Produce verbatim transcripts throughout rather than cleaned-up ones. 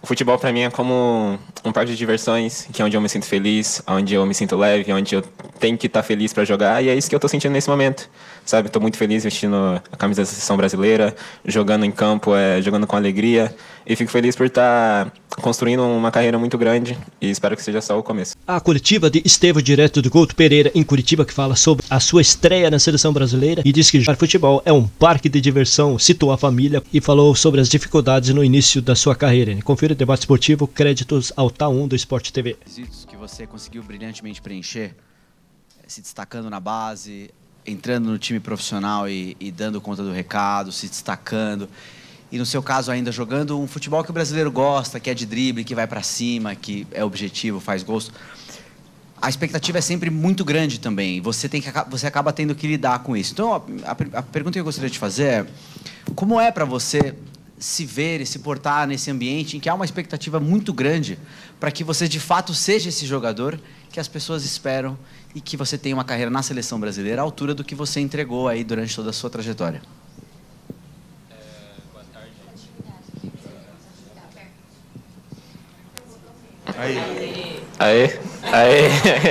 O futebol para mim é como um parque de diversões, que é onde eu me sinto feliz, onde eu me sinto leve, onde eu tenho que estar feliz para jogar, e é isso que eu estou sentindo nesse momento, sabe? Estou muito feliz vestindo a camisa da seleção brasileira, jogando em campo, é, jogando com alegria, e fico feliz por estar construindo uma carreira muito grande, e espero que seja só o começo. A coletiva de Estevão, direto do Couto Pereira, em Curitiba, que fala sobre a sua estreia na seleção brasileira e diz que jogar futebol é um parque de diversão, citou a família e falou sobre as dificuldades no início da sua carreira. Confira o debate esportivo, créditos ao T A um do Sport T V. Que você conseguiu brilhantemente preencher, se destacando na base, entrando no time profissional e, e dando conta do recado, se destacando. E no seu caso ainda jogando um futebol que o brasileiro gosta, que é de drible, que vai para cima, que é objetivo, faz gols. A expectativa é sempre muito grande também. Você, tem que, você acaba tendo que lidar com isso. Então, a, a pergunta que eu gostaria de fazer é: como é para você se ver e se portar nesse ambiente em que há uma expectativa muito grande para que você, de fato, seja esse jogador que as pessoas esperam e que você tenha uma carreira na seleção brasileira à altura do que você entregou aí durante toda a sua trajetória? Aí. Aê. Aê.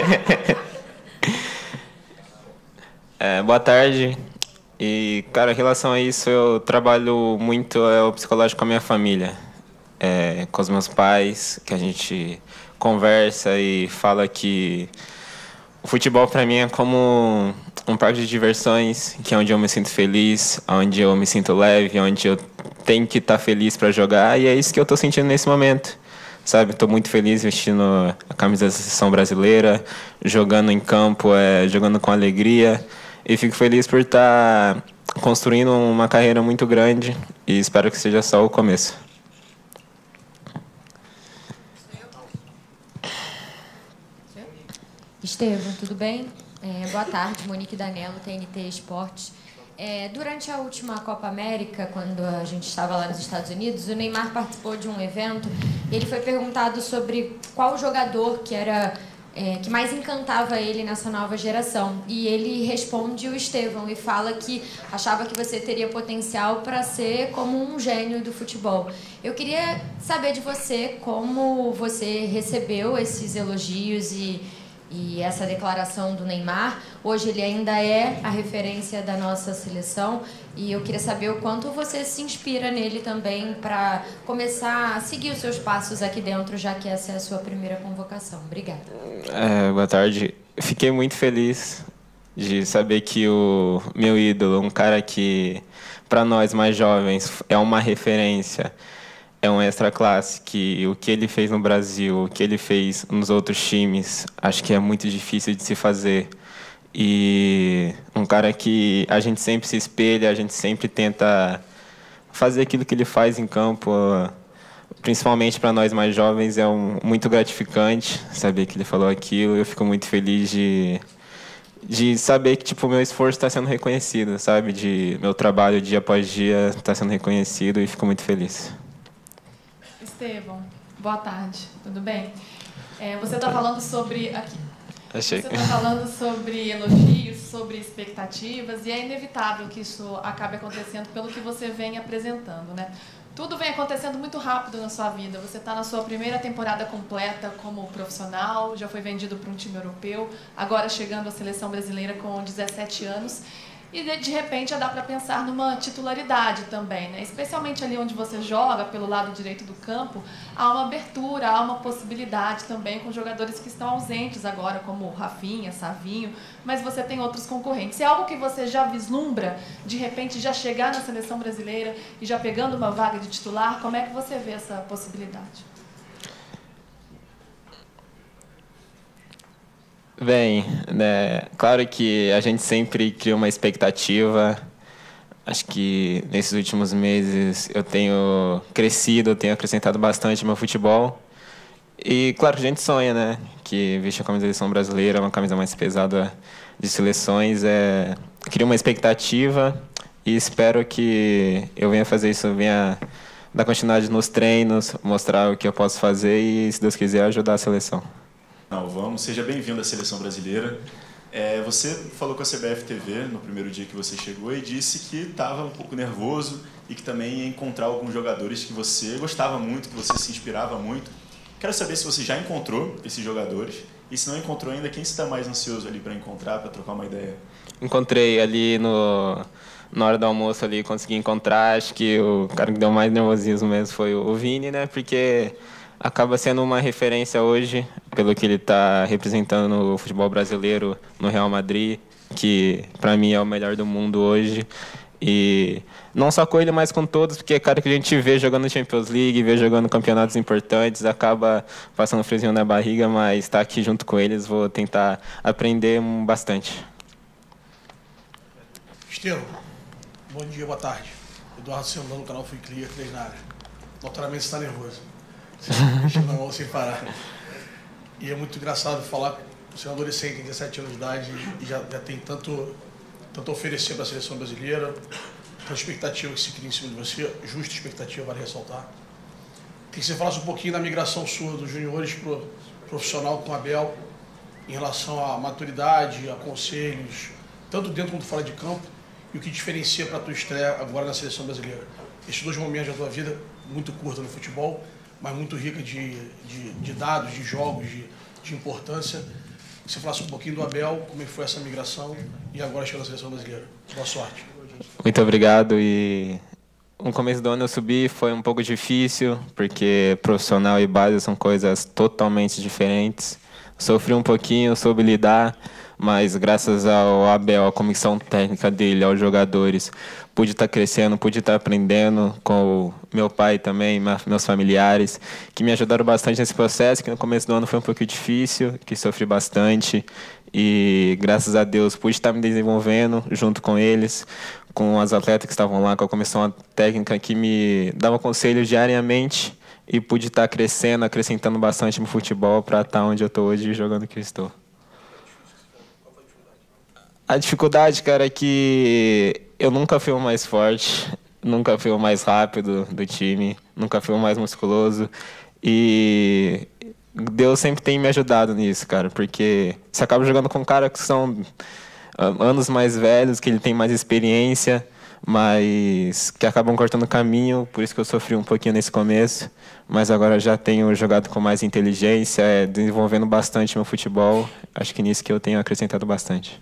É, boa tarde. E, cara, em relação a isso, eu trabalho muito é, o psicológico com a minha família. É, com os meus pais, que a gente conversa e fala que o futebol para mim é como um parque de diversões, que é onde eu me sinto feliz, onde eu me sinto leve, onde eu tenho que estar feliz para jogar, e é isso que eu estou sentindo nesse momento. Sabe, estou muito feliz vestindo a camisa da seleção brasileira, jogando em campo, é, jogando com alegria, e fico feliz por estar construindo uma carreira muito grande e espero que seja só o começo. Estevão, tudo bem? É, boa tarde, Monique Danello, T N T Esportes. É, durante a última Copa América, quando a gente estava lá nos Estados Unidos, o Neymar participou de um evento e ele foi perguntado sobre qual jogador que era é, que mais encantava ele nessa nova geração. E ele responde o Estevão e fala que achava que você teria potencial para ser como um gênio do futebol. Eu queria saber de você como você recebeu esses elogios e E essa declaração do Neymar. Hoje ele ainda é a referência da nossa seleção e eu queria saber o quanto você se inspira nele também para começar a seguir os seus passos aqui dentro, já que essa é a sua primeira convocação. Obrigada. É, boa tarde. Fiquei muito feliz de saber que o meu ídolo, um cara que para nós mais jovens é uma referência, é um extra classe, que o que ele fez no Brasil, o que ele fez nos outros times, acho que é muito difícil de se fazer. E um cara que a gente sempre se espelha, a gente sempre tenta fazer aquilo que ele faz em campo, principalmente para nós mais jovens, é um, muito gratificante saber que ele falou aquilo. Eu fico muito feliz de, de saber que tipo, o meu esforço está sendo reconhecido, sabe? De meu trabalho dia após dia está sendo reconhecido e fico muito feliz. Estevão, boa tarde, tudo bem? É, você está falando sobre aqui. Achei. Você está falando sobre elogios, sobre expectativas, e é inevitável que isso acabe acontecendo pelo que você vem apresentando, né? Tudo vem acontecendo muito rápido na sua vida. Você está na sua primeira temporada completa como profissional, já foi vendido para um time europeu, agora chegando à seleção brasileira com dezessete anos. E, de repente, já dá para pensar numa titularidade também, né? Especialmente ali onde você joga, pelo lado direito do campo, há uma abertura, há uma possibilidade também com jogadores que estão ausentes agora, como Rafinha, Savinho, mas você tem outros concorrentes. É algo que você já vislumbra, de repente, já chegar na seleção brasileira e já pegando uma vaga de titular? Como é que você vê essa possibilidade? Bem, né, claro que a gente sempre cria uma expectativa. Acho que nesses últimos meses eu tenho crescido, eu tenho acrescentado bastante no meu futebol. E claro que a gente sonha, né, que vestir a camisa da seleção brasileira, uma camisa mais pesada de seleções, é, cria uma expectativa e espero que eu venha fazer isso, venha dar continuidade nos treinos, mostrar o que eu posso fazer e, se Deus quiser, ajudar a seleção. Não, vamos, seja bem-vindo à Seleção Brasileira. É, você falou com a C B F T V no primeiro dia que você chegou e disse que estava um pouco nervoso, e que também ia encontrar alguns jogadores que você gostava muito, que você se inspirava muito. Quero saber se você já encontrou esses jogadores e se não encontrou ainda, quem você está mais ansioso ali para encontrar, para trocar uma ideia? Encontrei ali no, na hora do almoço ali, consegui encontrar. Acho que o cara que deu mais nervosismo mesmo foi o Vini, né? Porque acaba sendo uma referência hoje, pelo que ele está representando no futebol brasileiro, no Real Madrid, que para mim é o melhor do mundo hoje. E não só com ele, mas com todos, porque é cara que a gente vê jogando Champions League, vê jogando campeonatos importantes, acaba passando friozinho na barriga, mas estar aqui junto com eles, vou tentar aprender bastante. Estevão, bom dia, boa tarde. Eduardo Sendão, no canal Fui Clear, três na área. Notoriamente você está nervoso. Você não mão sem parar. E é muito engraçado falar com o senhor adolescente, tem dezessete anos de idade, e já, já tem tanto, tanto a oferecer para a seleção brasileira, tanta expectativa que se cria em cima de você, justa expectativa, vale ressaltar. Queria que você falasse um pouquinho da migração sua dos juniores para o profissional com o Abel, em relação à maturidade, a conselhos, tanto dentro quanto fora de campo, e o que diferencia para a tua estreia agora na seleção brasileira. Esses dois momentos da tua vida, muito curta no futebol, mas muito rica de, de, de dados, de jogos, de, de importância. Que você falasse um pouquinho do Abel, como é que foi essa migração e agora chegando na seleção brasileira. Boa sorte. Muito obrigado. E no começo do ano eu subi, foi um pouco difícil, porque profissional e base são coisas totalmente diferentes. Sofri um pouquinho, soube lidar, mas graças ao Abel, à comissão técnica dele, aos jogadores, pude estar crescendo, pude estar aprendendo com o meu pai também, meus familiares, que me ajudaram bastante nesse processo, que no começo do ano foi um pouco difícil, que sofri bastante, e graças a Deus pude estar me desenvolvendo junto com eles, com os atletas que estavam lá, com a comissão técnica que me dava conselhos diariamente, e pude estar crescendo, acrescentando bastante no futebol para estar onde eu estou hoje jogando que eu estou. A dificuldade, cara, é que eu nunca fui o mais forte, nunca fui o mais rápido do time, nunca fui o mais musculoso. E Deus sempre tem me ajudado nisso, cara, porque você acaba jogando com caras que são anos mais velhos, que ele tem mais experiência, mas que acabam cortando o caminho, por isso que eu sofri um pouquinho nesse começo. Mas agora já tenho jogado com mais inteligência, desenvolvendo bastante meu futebol. Acho que nisso que eu tenho acrescentado bastante.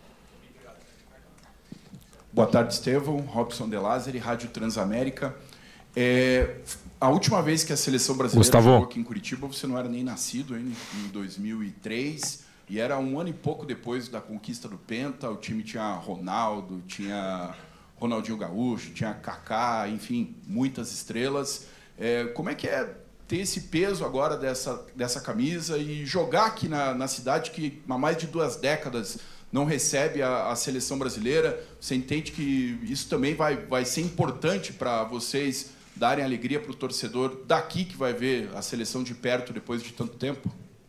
Boa tarde, Estevão. Robson De Lázari, Rádio Transamérica. É, a última vez que a seleção brasileira Gustavo. jogou aqui em Curitiba, você não era nem nascido, hein, em dois mil e três, e era um ano e pouco depois da conquista do Penta. O time tinha Ronaldo, tinha Ronaldinho Gaúcho, tinha Kaká, enfim, muitas estrelas. É, como é que é ter esse peso agora dessa, dessa camisa e jogar aqui na, na cidade que há mais de duas décadas não recebe a, a seleção brasileira? Você entende que isso também vai, vai ser importante para vocês darem alegria para o torcedor daqui que vai ver a seleção de perto depois de tanto tempo?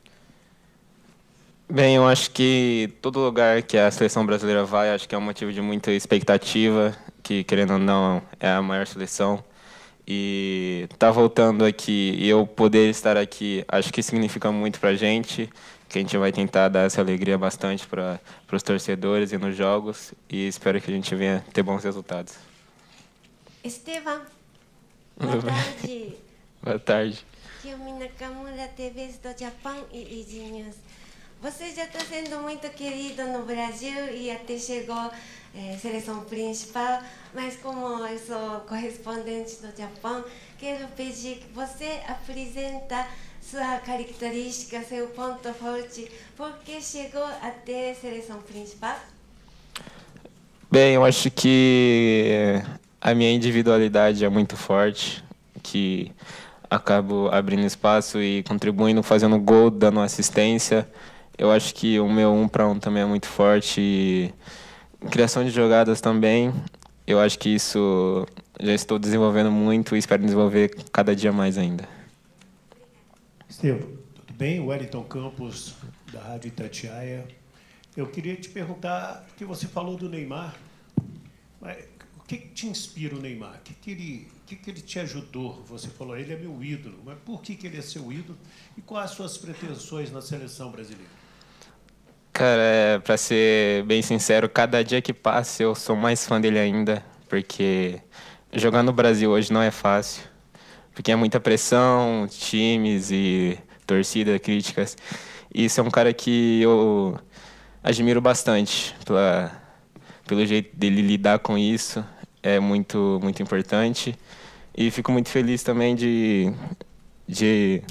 Bem, eu acho que todo lugar que a seleção brasileira vai, acho que é um motivo de muita expectativa, que, querendo ou não, é a maior seleção. E tá voltando aqui e eu poder estar aqui, acho que significa muito para a gente, que a gente vai tentar dar essa alegria bastante para os torcedores e nos jogos, e espero que a gente venha ter bons resultados. Estevão, boa tarde. Boa tarde. Yumi Nakamura, T V do Japão e Easy News. Você já está sendo muito querido no Brasil e até chegou eh, seleção principal, mas como eu sou correspondente do Japão, quero pedir que você apresenta sua característica, seu ponto forte, por que chegou até seleção principal? Bem, eu acho que a minha individualidade é muito forte, que acabo abrindo espaço e contribuindo, fazendo gol, dando assistência. Eu acho que o meu um para um também é muito forte. E criação de jogadas também. Eu acho que isso já estou desenvolvendo muito e espero desenvolver cada dia mais ainda. Estevão, tudo bem? Wellington Campos, da Rádio Itatiaia. Eu queria te perguntar, que você falou do Neymar, mas o que te inspira o Neymar? O que, que, ele, o que, que ele te ajudou? Você falou, ele é meu ídolo, mas por que, que ele é seu ídolo? E quais as suas pretensões na seleção brasileira? Cara, é, para ser bem sincero, cada dia que passa eu sou mais fã dele ainda, porque jogar no Brasil hoje não é fácil, porque é muita pressão, times e torcida, críticas. E isso é um cara que eu admiro bastante pela, pelo jeito dele lidar com isso. É muito, muito importante. E fico muito feliz também de, de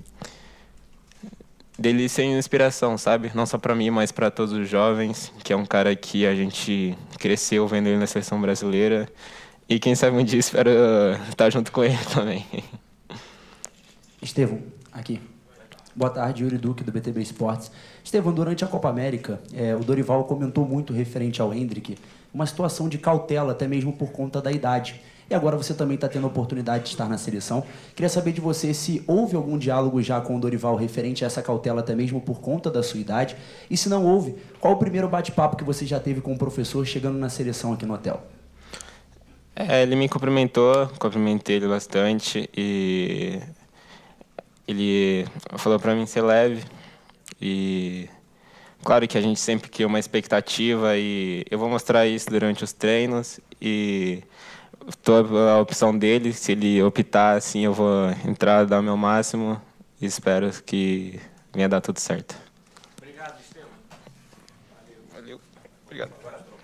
dele ser inspiração, sabe? Não só para mim, mas para todos os jovens, que é um cara que a gente cresceu vendo ele na seleção brasileira. E quem sabe um dia espero estar junto com ele também. Estevão, aqui. Boa tarde, Yuri Duque, do B T B Esportes. Estevão, durante a Copa América, é, o Dorival comentou muito referente ao Endrick, uma situação de cautela, até mesmo por conta da idade. E agora você também está tendo a oportunidade de estar na seleção. Queria saber de você se houve algum diálogo já com o Dorival referente a essa cautela, até mesmo por conta da sua idade. E se não houve, qual o primeiro bate-papo que você já teve com o professor chegando na seleção aqui no hotel? É, ele me cumprimentou, cumprimentei ele bastante e ele falou para mim ser leve. E claro que a gente sempre cria uma expectativa e eu vou mostrar isso durante os treinos e estou a opção dele. Se ele optar assim, eu vou entrar, dar o meu máximo e espero que venha dar tudo certo. Obrigado, Estevão. Valeu. Valeu. Obrigado.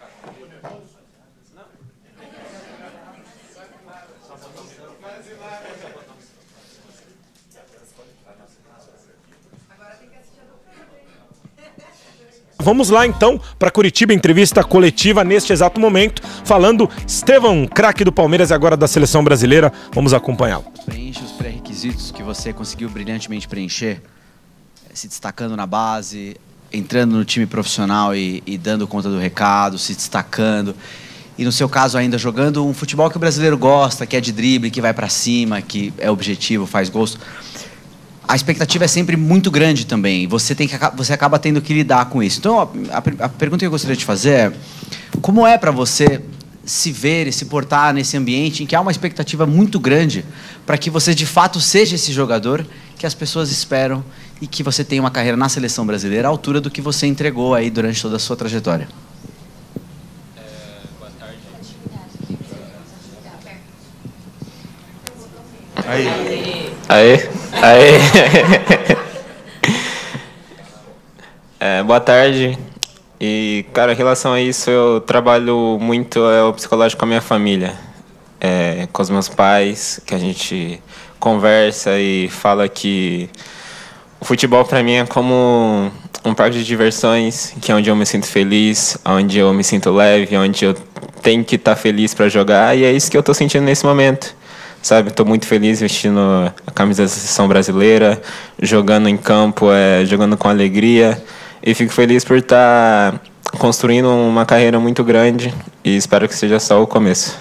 Vamos lá então para Curitiba, entrevista coletiva neste exato momento, falando Estevão, craque do Palmeiras e agora da seleção brasileira. Vamos acompanhá-lo. Preenche os pré-requisitos que você conseguiu brilhantemente preencher, se destacando na base, entrando no time profissional e, e dando conta do recado, se destacando. E no seu caso ainda jogando um futebol que o brasileiro gosta, que é de drible, que vai para cima, que é objetivo, faz gols. A expectativa é sempre muito grande também. Você, tem que, você acaba tendo que lidar com isso. Então, a, a, a pergunta que eu gostaria de fazer é: como é para você se ver e se portar nesse ambiente em que há uma expectativa muito grande para que você, de fato, seja esse jogador que as pessoas esperam e que você tenha uma carreira na seleção brasileira à altura do que você entregou aí durante toda a sua trajetória? É, boa tarde. Aí. Aê, aê. É, boa tarde. E, cara, em relação a isso, eu trabalho muito é, o psicológico com a minha família. É, com os meus pais, que a gente conversa e fala que o futebol para mim é como um parque de diversões, que é onde eu me sinto feliz, onde eu me sinto leve, onde eu tenho que estar feliz para jogar, e é isso que eu estou sentindo nesse momento. Sabe, estou muito feliz vestindo a camisa da seleção brasileira, jogando em campo, é, jogando com alegria. E fico feliz por estar construindo uma carreira muito grande e espero que seja só o começo.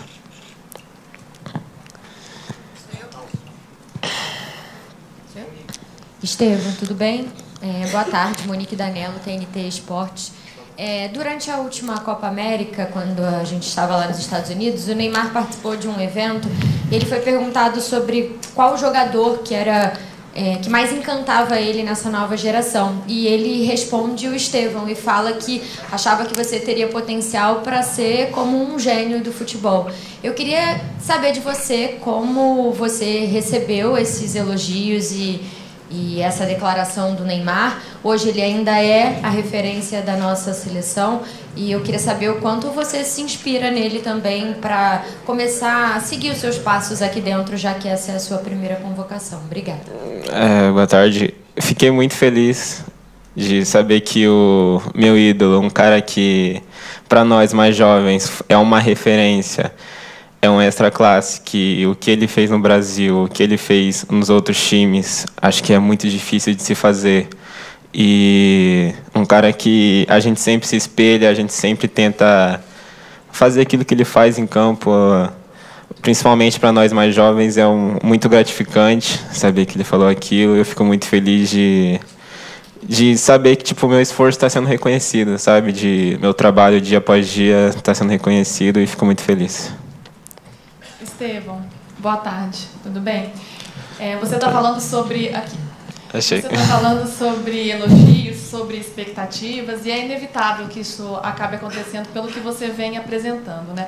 Estevão, tudo bem? É, boa tarde, Monique Danello, T N T Esportes. É, durante a última Copa América, quando a gente estava lá nos Estados Unidos, o Neymar participou de um evento e ele foi perguntado sobre qual jogador que era é, que mais encantava ele nessa nova geração. E ele responde o Estevão e fala que achava que você teria potencial para ser como um gênio do futebol. Eu queria saber de você como você recebeu esses elogios e E essa declaração do Neymar. Hoje ele ainda é a referência da nossa seleção e eu queria saber o quanto você se inspira nele também para começar a seguir os seus passos aqui dentro, já que essa é a sua primeira convocação. Obrigada. É, boa tarde. Fiquei muito feliz de saber que o meu ídolo, um cara que para nós mais jovens é uma referência, é um extra classe, que o que ele fez no Brasil, o que ele fez nos outros times, acho que é muito difícil de se fazer. E um cara que a gente sempre se espelha, a gente sempre tenta fazer aquilo que ele faz em campo, principalmente para nós mais jovens, é um, muito gratificante saber que ele falou aquilo. Eu fico muito feliz de, de saber que tipo, o meu esforço está sendo reconhecido, sabe? De meu trabalho dia após dia está sendo reconhecido e fico muito feliz. Estevão, boa tarde, tudo bem? É, você está falando sobre aqui. Achei. Você está falando sobre elogios, sobre expectativas, e é inevitável que isso acabe acontecendo pelo que você vem apresentando, né?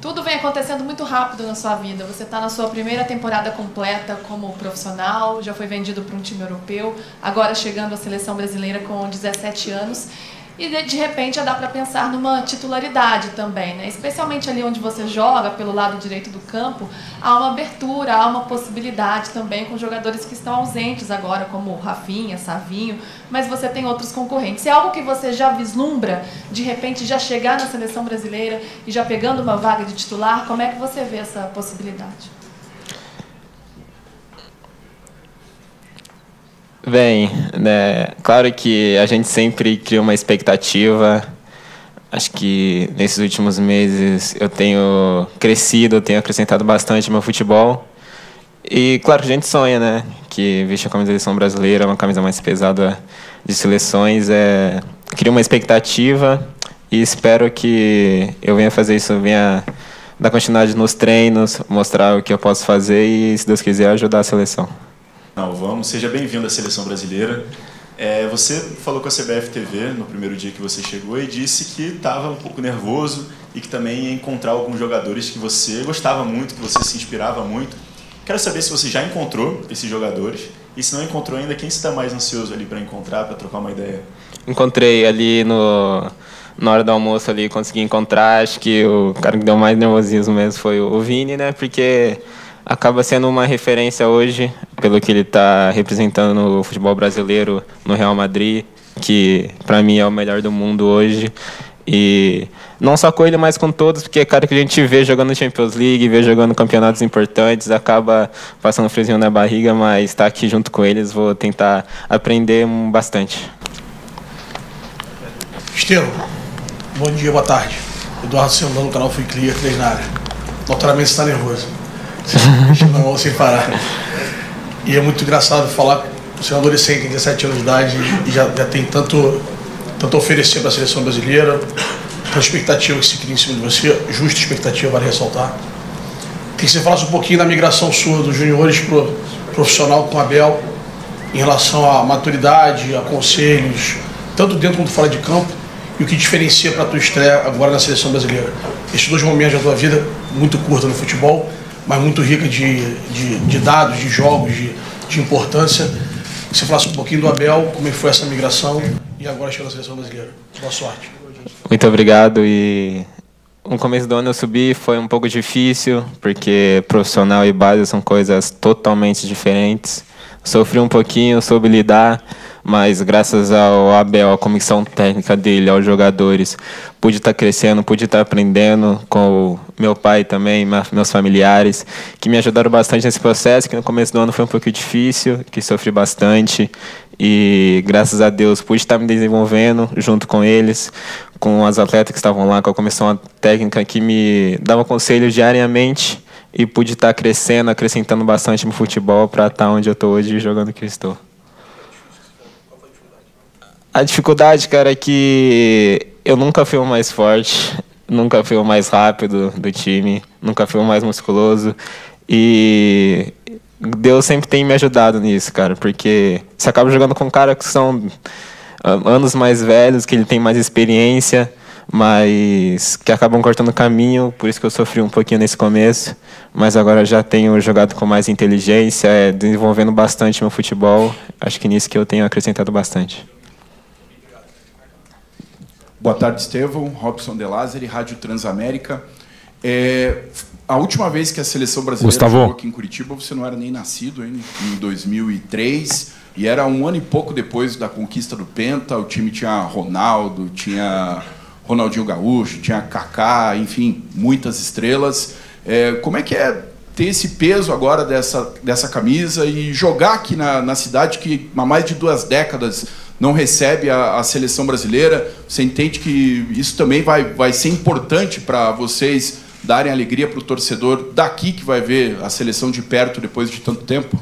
Tudo vem acontecendo muito rápido na sua vida. Você está na sua primeira temporada completa como profissional, já foi vendido para um time europeu, agora chegando à seleção brasileira com dezessete anos. E de, de repente já dá para pensar numa titularidade também, né? Especialmente ali onde você joga, pelo lado direito do campo, há uma abertura, há uma possibilidade também com jogadores que estão ausentes agora, como Rafinha, Savinho, mas você tem outros concorrentes. É algo que você já vislumbra, de repente já chegar na seleção brasileira e já pegando uma vaga de titular? Como é que você vê essa possibilidade? Bem, né, claro que a gente sempre cria uma expectativa. Acho que nesses últimos meses eu tenho crescido, eu tenho acrescentado bastante no meu futebol. E claro que a gente sonha, né, que vestir a camisa da seleção brasileira, uma camisa mais pesada de seleções, é, cria uma expectativa e espero que eu venha fazer isso, venha dar continuidade nos treinos, mostrar o que eu posso fazer e, se Deus quiser, ajudar a seleção. Não, vamos. Seja bem-vindo à Seleção Brasileira. É, você falou com a C B F T V no primeiro dia que você chegou e disse que estava um pouco nervoso e que também ia encontrar alguns jogadores que você gostava muito, que você se inspirava muito. Quero saber se você já encontrou esses jogadores e, se não encontrou ainda, quem você está mais ansioso ali para encontrar, para trocar uma ideia? Encontrei ali no, na hora do almoço, ali, consegui encontrar. Acho que o cara que deu mais nervosismo mesmo foi o Vini, né? Porque acaba sendo uma referência hoje, pelo que ele está representando no futebol brasileiro, no Real Madrid, que para mim é o melhor do mundo hoje. E não só com ele, mas com todos, porque é cara que a gente vê jogando Champions League, vê jogando campeonatos importantes, acaba passando um friozinho na barriga, mas estar tá aqui junto com eles, vou tentar aprender bastante. Estevão, bom dia, boa tarde. Eduardo Sendão, no canal Fui Clear, três na área. Notoriamente está nervoso. Não, sem parar. E é muito engraçado falar que o senhor é adolescente, tem dezessete anos de idade e já, já tem tanto, tanto a oferecer para a seleção brasileira, a expectativa que se cria em cima de você, justa expectativa, vale ressaltar. Queria que você falasse um pouquinho da migração sua dos juniores para o profissional com o Abel, em relação à maturidade, a conselhos, tanto dentro quanto fora de campo, e o que diferencia para a tua estreia agora na seleção brasileira. Estes dois momentos da tua vida, muito curta no futebol, mas muito rica de, de, de dados, de jogos, de, de importância. Que você falasse um pouquinho do Abel, como é que foi essa migração e agora chegou na seleção brasileira. Boa sorte. Muito obrigado. E no começo do ano eu subi, foi um pouco difícil, porque profissional e base são coisas totalmente diferentes. Sofri um pouquinho, soube lidar, mas graças ao Abel, à comissão técnica dele, aos jogadores, pude estar crescendo, pude estar aprendendo com o meu pai também, meus familiares, que me ajudaram bastante nesse processo, que no começo do ano foi um pouco difícil, que sofri bastante, e graças a Deus pude estar me desenvolvendo junto com eles, com as atletas que estavam lá, com a comissão técnica que me dava conselhos diariamente, e pude estar crescendo, acrescentando bastante no futebol para estar onde eu estou hoje jogando o que eu estou. A dificuldade, cara, é que eu nunca fui o mais forte, nunca fui o mais rápido do time, nunca fui o mais musculoso. E Deus sempre tem me ajudado nisso, cara, porque você acaba jogando com caras que são anos mais velhos, que ele tem mais experiência, mas que acabam cortando o caminho, por isso que eu sofri um pouquinho nesse começo, mas agora já tenho jogado com mais inteligência, é, desenvolvendo bastante meu futebol, acho que nisso que eu tenho acrescentado bastante. Boa tarde, Estevão, Robson De Lázari, Rádio Transamérica. É, a última vez que a seleção brasileira Gustavo. jogou aqui em Curitiba, você não era nem nascido ainda, em dois mil e três, e era um ano e pouco depois da conquista do Penta, o time tinha Ronaldo, tinha Ronaldinho Gaúcho, tinha Kaká, enfim, muitas estrelas. É, como é que é ter esse peso agora dessa, dessa camisa e jogar aqui na, na cidade que há mais de duas décadas não recebe a, a seleção brasileira? Você entende que isso também vai, vai ser importante para vocês darem alegria para o torcedor daqui que vai ver a seleção de perto depois de tanto tempo?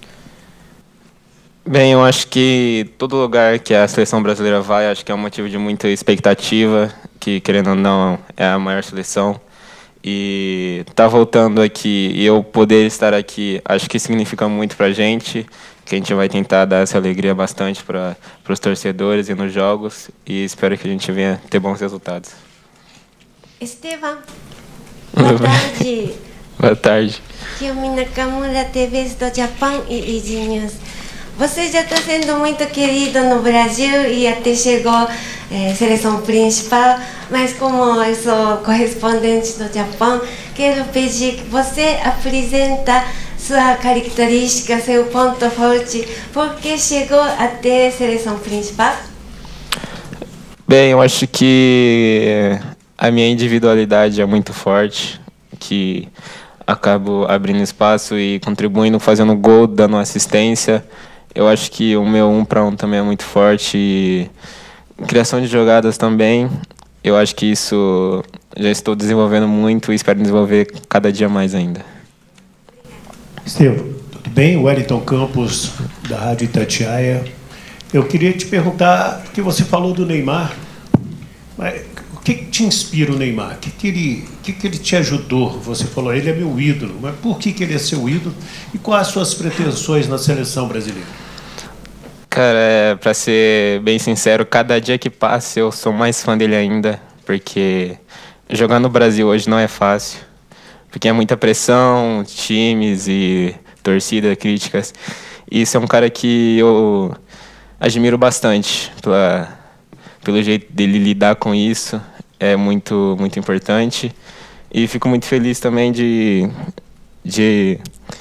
Bem, eu acho que todo lugar que a seleção brasileira vai, acho que é um motivo de muita expectativa, que, querendo ou não, é a maior seleção. E tá voltando aqui e eu poder estar aqui, acho que significa muito pra gente, que a gente vai tentar dar essa alegria bastante para os torcedores e nos jogos, e espero que a gente venha ter bons resultados. Estevam, Boa tarde. Boa tarde. Kiyomi Nakamura, T V do Japão e Easy News. Você já está sendo muito querido no Brasil e até chegou eh, seleção principal, mas como eu sou correspondente do Japão, quero pedir que você apresenta sua característica, seu ponto forte, por que chegou até seleção principal? Bem, eu acho que a minha individualidade é muito forte, que acabo abrindo espaço e contribuindo, fazendo gol, dando assistência. Eu acho que o meu um para um também é muito forte e criação de jogadas também. Eu acho que isso já estou desenvolvendo muito e espero desenvolver cada dia mais ainda. Estevam, tudo bem? Wellington Campos, da Rádio Itatiaia. Eu queria te perguntar, porque você falou do Neymar, mas o que, que te inspira o Neymar? O que, que, ele, o que, que ele te ajudou? Você falou, ele é meu ídolo, mas por que, que ele é seu ídolo? E quais as suas pretensões na seleção brasileira? Cara, é, pra ser bem sincero, cada dia que passa eu sou mais fã dele ainda, porque jogar no Brasil hoje não é fácil, porque é muita pressão, times e torcida, críticas. E isso é um cara que eu admiro bastante pela, pelo jeito dele lidar com isso, é muito, muito importante. E fico muito feliz também de, de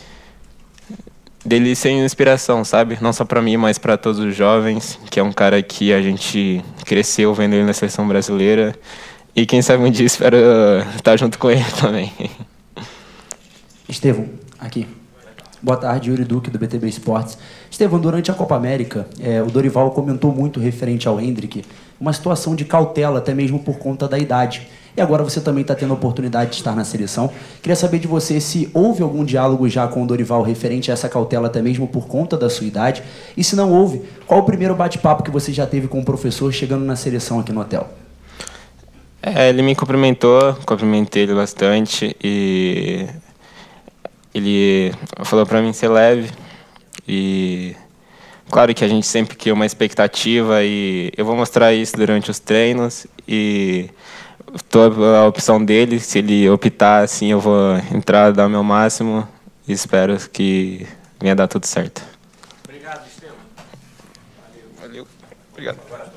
dele ser inspiração, sabe? Não só para mim, mas para todos os jovens, que é um cara que a gente cresceu vendo ele na seleção brasileira. E quem sabe um dia espero estar junto com ele também. Estevam, aqui. Boa tarde, Yuri Duque, do B T B Esportes. Estevam, durante a Copa América, é, o Dorival comentou muito referente ao Endrick, uma situação de cautela, até mesmo por conta da idade. E agora você também está tendo a oportunidade de estar na seleção. Queria saber de você se houve algum diálogo já com o Dorival referente a essa cautela, até mesmo por conta da sua idade. E se não houve, qual o primeiro bate-papo que você já teve com o professor chegando na seleção aqui no hotel? É, ele me cumprimentou, cumprimentei ele bastante e ele falou para mim ser leve e claro que a gente sempre cria uma expectativa e eu vou mostrar isso durante os treinos e estou a opção dele, se ele optar assim eu vou entrar, dar o meu máximo e espero que venha dar tudo certo. Obrigado, Estevam. Valeu. Valeu. Obrigado.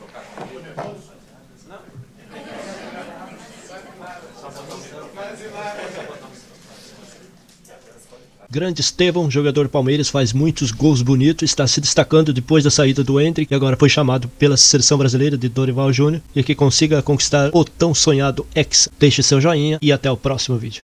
Grande Estevam, jogador Palmeiras, faz muitos gols bonitos, está se destacando depois da saída do Endrick, que agora foi chamado pela seleção brasileira de Dorival Júnior, e que consiga conquistar o tão sonhado Hexa. Deixe seu joinha e até o próximo vídeo.